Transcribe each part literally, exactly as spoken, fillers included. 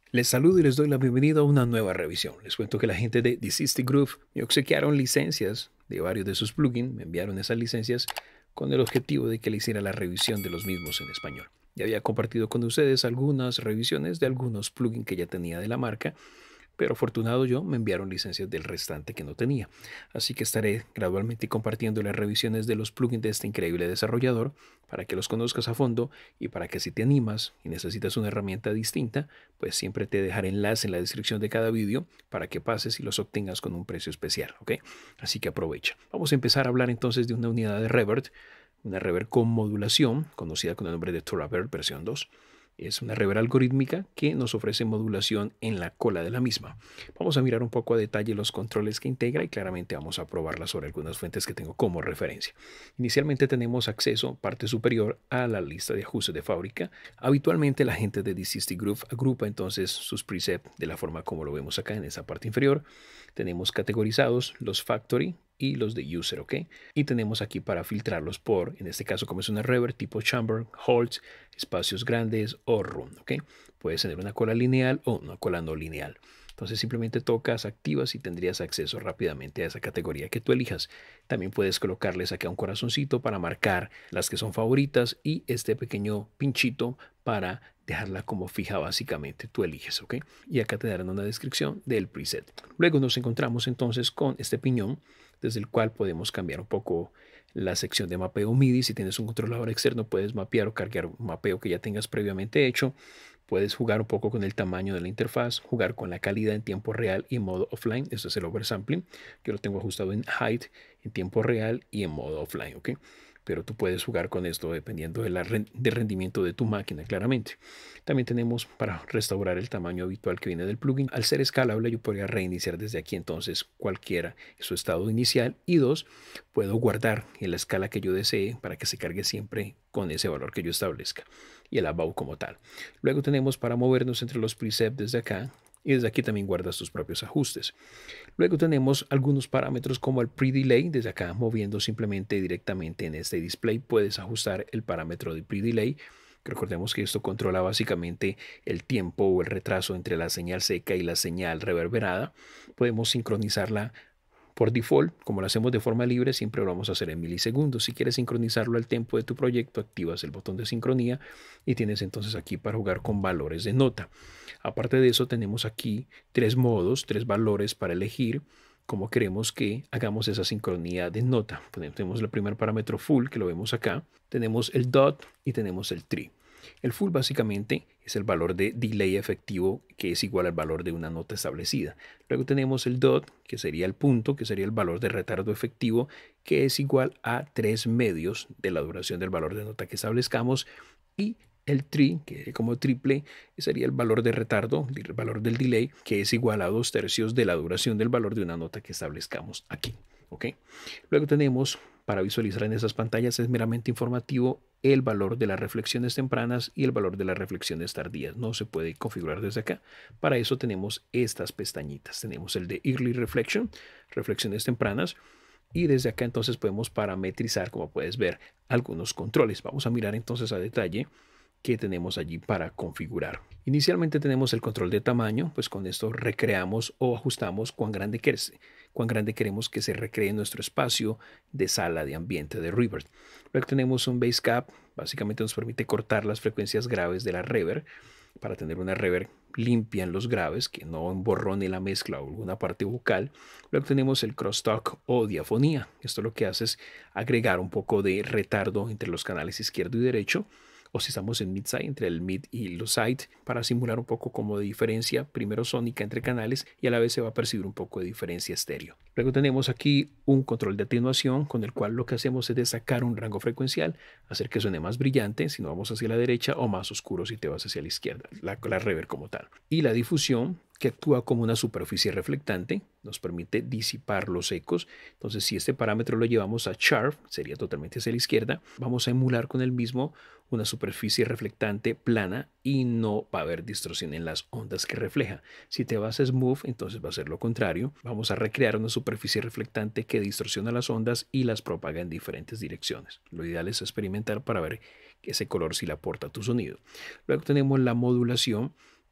Les saludo y les doy la bienvenida a una nueva revisión. Les cuento que la gente de Desisty Groove me obsequiaron licencias de varios de sus plugins, me enviaron esas licencias con el objetivo de que le hiciera la revisión de los mismos en español. Ya había compartido con ustedes algunas revisiones de algunos plugins que ya tenía de la marca, pero afortunado yo, me enviaron licencias del restante que no tenía. Así que estaré gradualmente compartiendo las revisiones de los plugins de este increíble desarrollador para que los conozcas a fondo y para que si te animas y necesitas una herramienta distinta, pues siempre te dejaré enlace en la descripción de cada vídeo para que pases y los obtengas con un precio especial, ¿ok? Así que aprovecha. Vamos a empezar a hablar entonces de una unidad de reverb, una reverb con modulación, conocida con el nombre de ToraVerb versión dos. Es una reverb algorítmica que nos ofrece modulación en la cola de la misma. Vamos a mirar un poco a detalle los controles que integra y claramente vamos a probarla sobre algunas fuentes que tengo como referencia. Inicialmente tenemos acceso, parte superior, a la lista de ajustes de fábrica. Habitualmente la gente de Desisty Groove agrupa entonces sus presets de la forma como lo vemos acá en esa parte inferior. Tenemos categorizados los factory y los de user, ¿ok? Y tenemos aquí para filtrarlos por, en este caso como es una reverb tipo chamber, holds, espacios grandes o room, ¿ok? Puedes tener una cola lineal o una cola no lineal. Entonces simplemente tocas, activas y tendrías acceso rápidamente a esa categoría que tú elijas. También puedes colocarles acá un corazoncito para marcar las que son favoritas y este pequeño pinchito para dejarla como fija básicamente. Tú eliges, ¿ok? Y acá te darán una descripción del preset. Luego nos encontramos entonces con este piñón desde el cual podemos cambiar un poco la sección de mapeo MIDI. Si tienes un controlador externo, puedes mapear o cargar un mapeo que ya tengas previamente hecho. Puedes jugar un poco con el tamaño de la interfaz, jugar con la calidad en tiempo real y en modo offline. Eso es el oversampling. Yo lo tengo ajustado en height, en tiempo real y en modo offline, ¿ok? Pero tú puedes jugar con esto dependiendo de la del rendimiento de tu máquina, claramente. También tenemos para restaurar el tamaño habitual que viene del plugin. Al ser escalable, yo podría reiniciar desde aquí entonces cualquiera su estado inicial. Y dos, puedo guardar en la escala que yo desee para que se cargue siempre con ese valor que yo establezca y el about como tal. Luego tenemos para movernos entre los presets desde acá. Y desde aquí también guardas tus propios ajustes. Luego tenemos algunos parámetros como el pre-delay. Desde acá, moviendo simplemente directamente en este display, puedes ajustar el parámetro de pre-delay. Recordemos que esto controla básicamente el tiempo o el retraso entre la señal seca y la señal reverberada. Podemos sincronizarla por default, como lo hacemos de forma libre, siempre lo vamos a hacer en milisegundos. Si quieres sincronizarlo al tiempo de tu proyecto, activas el botón de sincronía y tienes entonces aquí para jugar con valores de nota. Aparte de eso, tenemos aquí tres modos, tres valores para elegir cómo queremos que hagamos esa sincronía de nota. Tenemos el primer parámetro full, que lo vemos acá. Tenemos el dot y tenemos el tree. El full básicamente es el valor de delay efectivo, que es igual al valor de una nota establecida. Luego tenemos el dot, que sería el punto, que sería el valor de retardo efectivo, que es igual a tres medios de la duración del valor de nota que establezcamos. Y el tree, que como triple, sería el valor de retardo, el valor del delay, que es igual a dos tercios de la duración del valor de una nota que establezcamos aquí. ¿Ok? Luego tenemos, para visualizar en esas pantallas, es meramente informativo el valor de las reflexiones tempranas y el valor de las reflexiones tardías. No se puede configurar desde acá. Para eso tenemos estas pestañitas. Tenemos el de Early Reflection, reflexiones tempranas. Y desde acá entonces podemos parametrizar, como puedes ver, algunos controles. Vamos a mirar entonces a detalle que tenemos allí para configurar. Inicialmente tenemos el control de tamaño, pues con esto recreamos o ajustamos cuán grande, que es, cuán grande queremos que se recree nuestro espacio de sala de ambiente de reverb. Luego tenemos un bass cap, básicamente nos permite cortar las frecuencias graves de la reverb para tener una reverb limpia en los graves, que no emborrone la mezcla o alguna parte vocal. Luego tenemos el crosstalk o diafonía. Esto lo que hace es agregar un poco de retardo entre los canales izquierdo y derecho, o si estamos en mid-side, entre el mid y los side, para simular un poco como de diferencia, primero sónica entre canales y a la vez se va a percibir un poco de diferencia estéreo. Luego tenemos aquí un control de atenuación con el cual lo que hacemos es de sacar un rango frecuencial, hacer que suene más brillante si nos vamos hacia la derecha o más oscuro si te vas hacia la izquierda, la, la reverb como tal. Y la difusión, que actúa como una superficie reflectante, nos permite disipar los ecos. Entonces, si este parámetro lo llevamos a sharp, sería totalmente hacia la izquierda, vamos a emular con el mismo una superficie reflectante plana y no va a haber distorsión en las ondas que refleja. Si te vas a smooth, entonces va a ser lo contrario. Vamos a recrear una superficie reflectante que distorsiona las ondas y las propaga en diferentes direcciones. Lo ideal es experimentar para ver que ese color sí le aporta a tu sonido. Luego tenemos la modulación,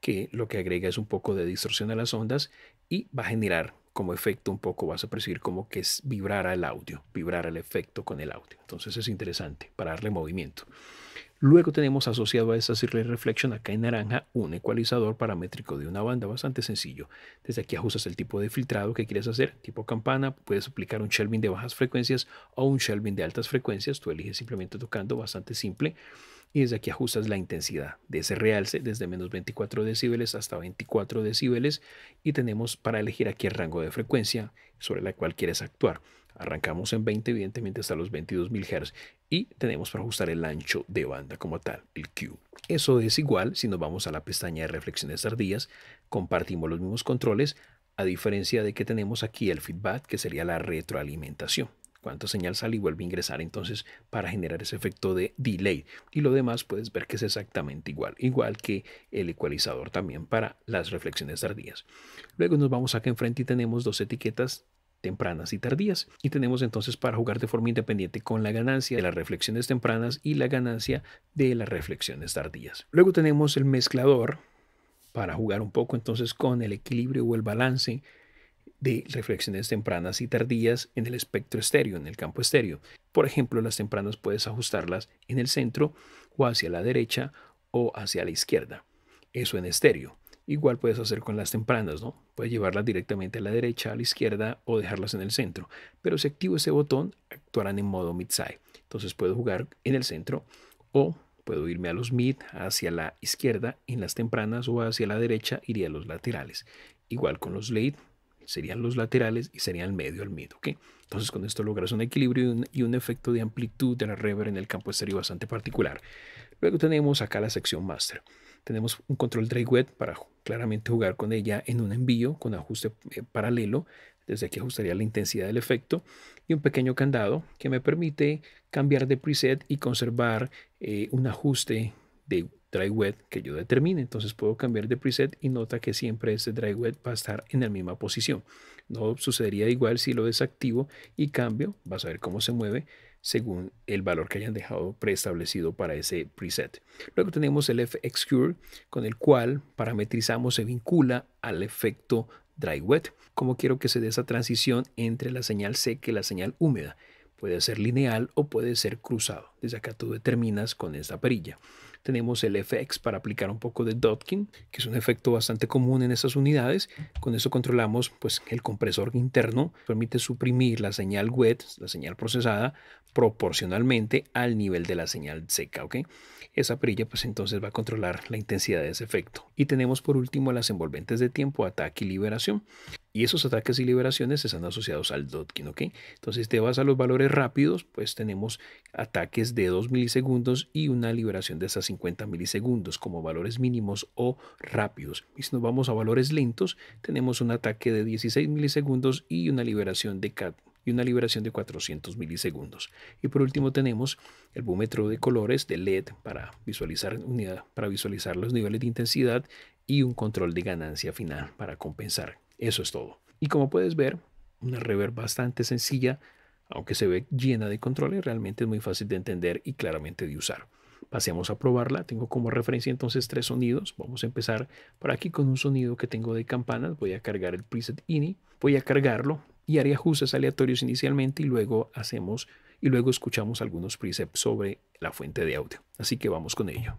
que lo que agrega es un poco de distorsión a las ondas y va a generar como efecto un poco, vas a percibir como que es vibrar el audio, vibrar el efecto con el audio. Entonces es interesante para darle movimiento. Luego tenemos asociado a esta Circle Reflection acá en naranja un ecualizador paramétrico de una banda bastante sencillo. Desde aquí ajustas el tipo de filtrado que quieres hacer, tipo campana, puedes aplicar un shelving de bajas frecuencias o un shelving de altas frecuencias, tú eliges simplemente tocando, bastante simple. Y desde aquí ajustas la intensidad de ese realce desde menos veinticuatro decibeles hasta veinticuatro decibeles y tenemos para elegir aquí el rango de frecuencia sobre la cual quieres actuar. Arrancamos en veinte, evidentemente hasta los veintidós mil hertz y tenemos para ajustar el ancho de banda como tal, el Q. Eso es igual si nos vamos a la pestaña de reflexiones tardías, compartimos los mismos controles, a diferencia de que tenemos aquí el feedback, que sería la retroalimentación. Cuánta señal sale y vuelve a ingresar entonces para generar ese efecto de delay. Y lo demás puedes ver que es exactamente igual, igual que el ecualizador también para las reflexiones tardías. Luego nos vamos acá enfrente y tenemos dos etiquetas tempranas y tardías. Y tenemos entonces para jugar de forma independiente con la ganancia de las reflexiones tempranas y la ganancia de las reflexiones tardías. Luego tenemos el mezclador para jugar un poco entonces con el equilibrio o el balance de reflexiones tempranas y tardías en el espectro estéreo, en el campo estéreo. Por ejemplo, las tempranas puedes ajustarlas en el centro o hacia la derecha o hacia la izquierda. Eso en estéreo. Igual puedes hacer con las tempranas, ¿no? Puedes llevarlas directamente a la derecha, a la izquierda o dejarlas en el centro. Pero si activo ese botón, actuarán en modo mid-side. Entonces puedo jugar en el centro o puedo irme a los mid, hacia la izquierda en las tempranas o hacia la derecha, iría a los laterales. Igual con los late, serían los laterales y serían el medio al mid, ¿ok? Entonces con esto logras un equilibrio y un, y un efecto de amplitud de la reverb en el campo estéreo bastante particular. Luego tenemos acá la sección master. Tenemos un control dry wet para claramente jugar con ella en un envío con ajuste eh, paralelo. Desde aquí ajustaría la intensidad del efecto y un pequeño candado que me permite cambiar de preset y conservar eh, un ajuste de dry wet que yo determine. Entonces puedo cambiar de preset y nota que siempre este dry wet va a estar en la misma posición. No sucedería igual si lo desactivo y cambio. Vas a ver cómo se mueve según el valor que hayan dejado preestablecido para ese preset. Luego tenemos el F X Cure, con el cual parametrizamos, se vincula al efecto dry wet. Como quiero que se dé esa transición entre la señal seca y la señal húmeda. Puede ser lineal o puede ser cruzado. Desde acá tú determinas con esta perilla. Tenemos el F X para aplicar un poco de Dodkin, que es un efecto bastante común en estas unidades. Con eso controlamos pues, el compresor interno. Permite suprimir la señal wet, la señal procesada, proporcionalmente al nivel de la señal seca. ¿Okay? Esa perilla pues entonces va a controlar la intensidad de ese efecto. Y tenemos por último las envolventes de tiempo, ataque y liberación. Y esos ataques y liberaciones están asociados al Dodkin, ¿ok? Entonces te vas a los valores rápidos, pues tenemos ataques de dos milisegundos y una liberación de hasta cincuenta milisegundos como valores mínimos o rápidos. Y si nos vamos a valores lentos, tenemos un ataque de dieciséis milisegundos y una liberación de y una liberación de cuatrocientos milisegundos. Y por último tenemos el búmetro de colores de L E D para visualizar, unidad, para visualizar los niveles de intensidad y un control de ganancia final para compensar. Eso es todo. Y como puedes ver, una reverb bastante sencilla, aunque se ve llena de controles, realmente es muy fácil de entender y claramente de usar. Pasemos a probarla. Tengo como referencia entonces tres sonidos. Vamos a empezar por aquí con un sonido que tengo de campanas. Voy a cargar el preset I N I, voy a cargarlo y haré ajustes aleatorios inicialmente y luego hacemos y luego escuchamos algunos presets sobre la fuente de audio. Así que vamos con ello.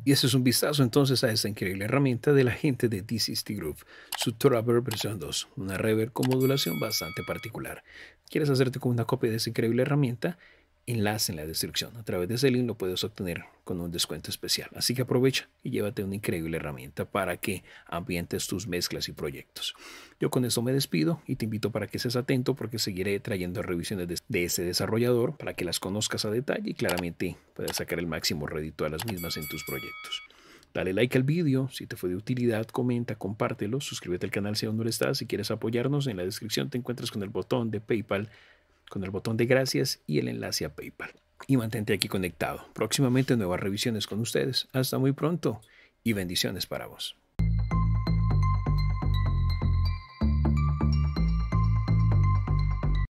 Y ese es un vistazo entonces a esta increíble herramienta de la gente de D C C Groove, su Thrower versión dos, una reverb con modulación bastante particular. ¿Quieres hacerte con una copia de esa increíble herramienta? Enlace en la descripción. A través de ese link lo puedes obtener con un descuento especial. Así que aprovecha y llévate una increíble herramienta para que ambientes tus mezclas y proyectos. Yo con eso me despido y te invito para que estés atento porque seguiré trayendo revisiones de, de ese desarrollador para que las conozcas a detalle y claramente puedas sacar el máximo rédito a las mismas en tus proyectos. Dale like al vídeo, si te fue de utilidad, comenta, compártelo, suscríbete al canal si aún no lo estás. Si quieres apoyarnos, en la descripción te encuentras con el botón de PayPal, con el botón de gracias y el enlace a PayPal. Y mantente aquí conectado. Próximamente nuevas revisiones con ustedes. Hasta muy pronto y bendiciones para vos.